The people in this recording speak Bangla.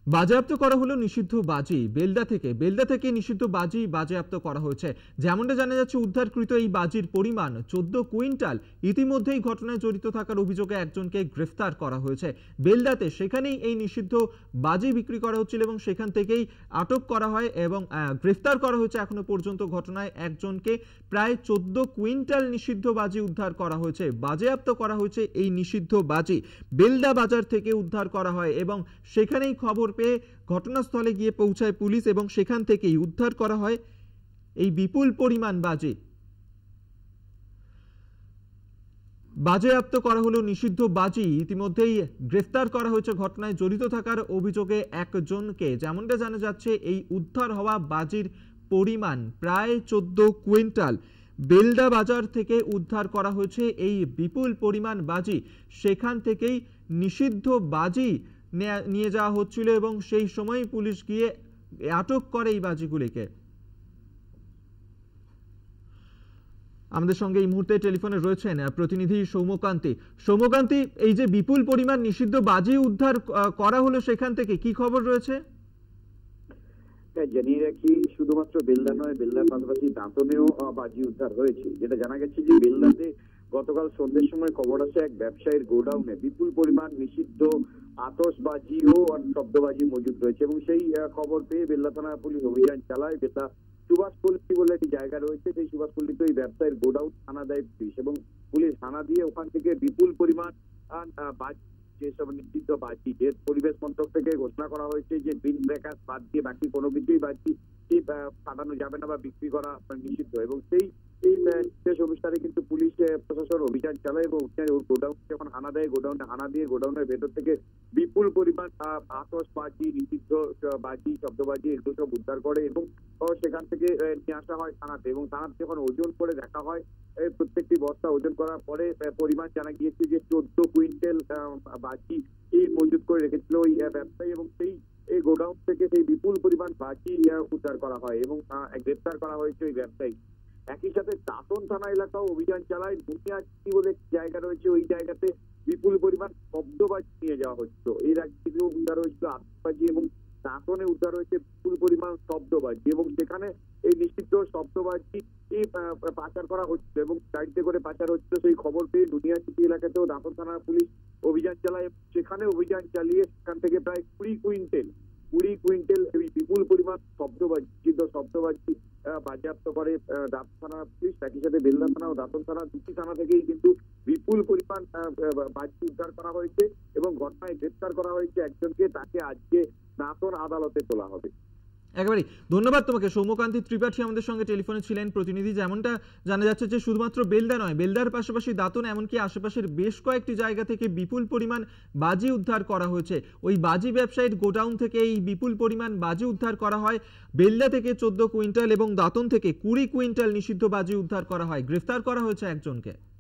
বাজেয়াপ্ত করা হলো নিষিদ্ধ বাজি বেলদা থেকে নিষিদ্ধ বাজি বাজেয়াপ্ত করা হয়েছে। যেমনটা জানা যাচ্ছে, উদ্ধারকৃত এই বাজির পরিমাণ 14 কুইন্টাল। ইতিমধ্যেই ঘটনায় জড়িত থাকার অভিযোগে একজনকে গ্রেফতার করা হয়েছে বেলদাতে। সেখানেই এই নিষিদ্ধ বাজি বিক্রি করা হচ্ছিল এবং সেখান থেকেই আটক করা হয় এবং গ্রেফতার করা হয়েছে এখনো পর্যন্ত ঘটনায় একজনকে। প্রায় 14 কুইন্টাল নিষিদ্ধ বাজি উদ্ধার করা হয়েছে, বাজেয়াপ্ত করা হয়েছে। এই নিষিদ্ধ বাজি বেলদা বাজার থেকে উদ্ধার করা হয় এবং সেখানেই খবর পেয়ে ঘটনাস্থলে গিয়ে পৌঁছায় পুলিশ এবং সেখান থেকেই উদ্ধার করা হয় এই বিপুল পরিমাণ বাজি। বাজেয়াপ্ত করা হলো নিষিদ্ধ বাজি। ইতিমধ্যেই গ্রেফতার করা হয়েছে ঘটনায় জড়িত থাকার অভিযোগে একজনকে। যেমনটা জানা যাচ্ছে, এই উদ্ধার হওয়া বাজির পরিমাণ প্রায় 14 কুইন্টাল। বেলদা বাজার থেকে উদ্ধার করা হয়েছে এই বিপুল পরিমাণ বাজি। সেখান থেকেই নিষিদ্ধ বাজি নিয়ে যাওয়া হচ্ছিল এবং সেই সময় পুলিশ গিয়ে আটক করে এই বাজিগুলিকে। আমাদের সঙ্গে এই মুহূর্তে টেলিফোনে রয়েছেন প্রতিনিধি সৌম্যকান্তি। এই যে বিপুল পরিমাণ নিষিদ্ধ বাজি উদ্ধার করা হলো, সেখান থেকে কি খবর রয়েছে? জানিয়ে রাখি, শুধুমাত্র বেলদা নয়, বেলদার পাশাপাশি দাঁতনেও বাজি উদ্ধার হয়েছে। যেটা জানা গেছে যে বেলদাতে গতকাল সন্ধ্যের সময় খবর আসে এক ব্যবসায়ীর গোডাউনে বিপুল পরিমাণ নিষিদ্ধ আতশবাজি ও শব্দবাজি মজুদ রয়েছে এবং সেই খবর পেয়ে বেলদা থানা পুলিশ অভিযান চালায়। বেলদা সুভাষপল্লী বলে একটি জায়গা রয়েছে, সেই সুভাষপল্লীতে ওই ব্যবসায়ীর গোডাউন হানা দেয় পুলিশ এবং পুলিশ হানা দিয়ে ওখান থেকে বিপুল পরিমাণ বাজি, যেসব নিষিদ্ধ বাজি, যে পরিবেশ মন্ত্রক থেকে ঘোষণা করা হয়েছে যে বিন ব্রেকার বাদ দিয়ে বাকি কোনো কিছুই বাজি ফাটানো যাবে না বা বিক্রি করা নিষিদ্ধ, এবং সেই বিশেষ অনুষ্ঠানে কিন্তু পুলিশ প্রশাসন অভিযান চালায় এবং গোডাউন যখন হানা দেয়, গোডাউনে হানা দিয়ে গোডাউনের ভেতর থেকে বিপুল পরিমাণ আতশবাজি, নিষিদ্ধ বাজি, শব্দবাজি এগুলো সব উদ্ধার করে এবং সেখান থেকে নিয়ে আসা হয় থানাতে। এবং থানাতে যখন ওজন করে দেখা হয়, প্রত্যেকটি বস্তা ওজন করার পরে পরিমাণ জানা গিয়েছে যে 14 কুইন্টাল বাজি মজুদ করে রেখেছিল ওই ব্যবসায়ী এবং সেই এই গোডাউন থেকে সেই বিপুল পরিমাণ বাজি উদ্ধার করা হয় এবং গ্রেপ্তার করা হয়েছে ওই ব্যবসায়ী। একই সাথে দাঁতন থানা এলাকাও অভিযান চালায়। বুনিয়াদি বলে জায়গা রয়েছে, ওই জায়গাতে বিপুল পরিমাণ শব্দবাজি নিয়ে যাওয়া হচ্ছিল। এর আগে উদ্ধার হয়েছিল আতশবাজি এবং দাঁতনে উদ্ধার হয়েছে বিপুল পরিমাণ শব্দবাজি এবং সেখানে এই নিষিদ্ধ শব্দবাজি পাচার করা হচ্ছিল এবং গাড়িতে করে পাচার হচ্ছিল। সেই খবর পেয়ে দুনিয়াচিতি এলাকাতেও দাঁতন থানার পুলিশ অভিযান চালায়। সেখানে অভিযান চালিয়ে সেখান থেকে প্রায় 20 কুইন্টাল এই বিপুল পরিমাণ শব্দবাজি বাজেয়াপ্ত করে দাঁতন থানা পুলিশ। একই সাথে বেলদা থানা ও দাঁতন থানা দুটি থানা থেকেই কিন্তু বিপুল পরিমাণ বাজি উদ্ধার করা হয়েছে এবং ঘটনায় গ্রেফতার করা হয়েছে একজনকে। তাকে আজকে দাঁতন আদালতে তোলা হবে। একেবারেই ধন্যবাদ তোমাকে সৌম্যকান্তি ত্রিপাঠী আমাদের সঙ্গে টেলিফোনে ছিলেন প্রতিনিধি। যেমনটা জানা যাচ্ছে যে শুধুমাত্র বেলদা নয়, বেলদার পাশাপাশি দাঁতন এমনকি আশেপাশের বেশ কয়েকটি জায়গা থেকে বিপুল পরিমাণ বাজি উদ্ধার করা হয়েছে। ওই বাজি ব্যবসায়ীর গোডাউন থেকে এই বিপুল পরিমাণ বাজি উদ্ধার করা হয়। বেলদা থেকে 14 কুইন্টাল এবং দাঁতন থেকে 20 কুইন্টাল নিষিদ্ধ বাজি উদ্ধার করা হয়। গ্রেফতার করা হয়েছে একজনকে।